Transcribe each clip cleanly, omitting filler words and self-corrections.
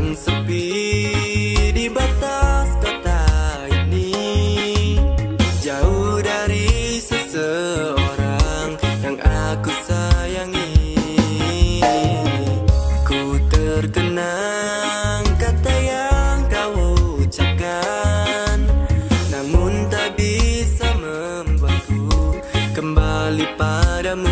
sepi di batas kota ini, jauh dari seseorang yang aku sayangi. Ku terkenang kata yang kau ucapkan, namun tak bisa membuatku kembali padamu.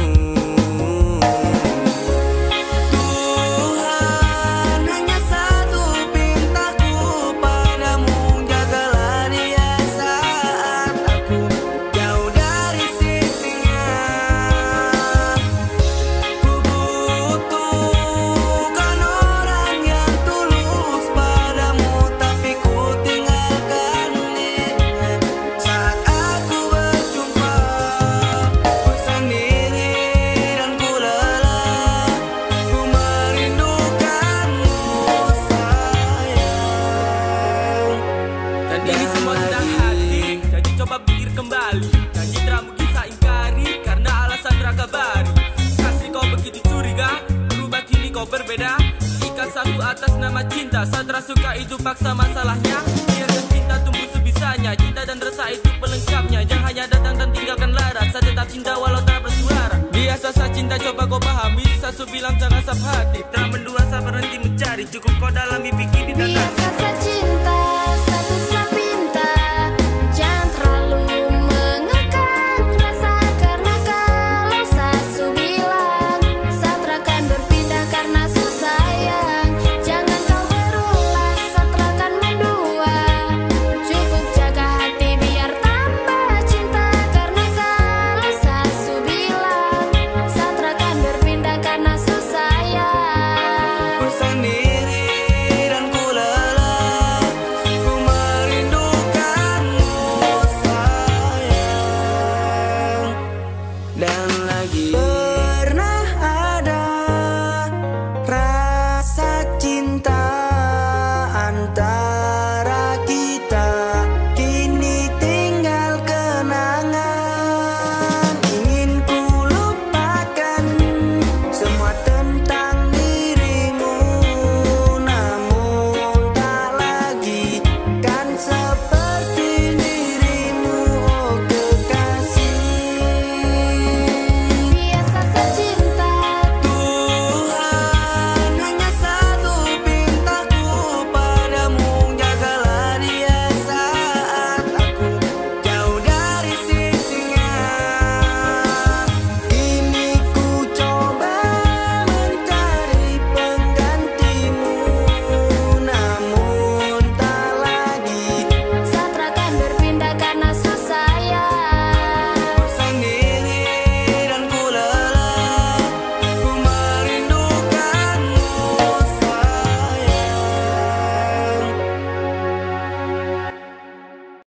Ini semua tentang hati, jadi coba pikir kembali. Janji tak mungkin saya ingkari, karena alasan rakabari. Kasih kau begitu curiga, berubah kini kau berbeda. Ikat satu atas nama cinta, saya tersuka itu paksa masalahnya. Biarkan cinta tumbuh sebisanya, cinta dan rasa itu pelengkapnya. Jangan hanya datang dan tinggalkan larat, saya tetap cinta walau tak bersuara. Biasa saya cinta, coba kau pahami. Saya bilang jangan sab hati, tak mendua saya berhenti mencari. Cukup kau dalami pikir di dalam.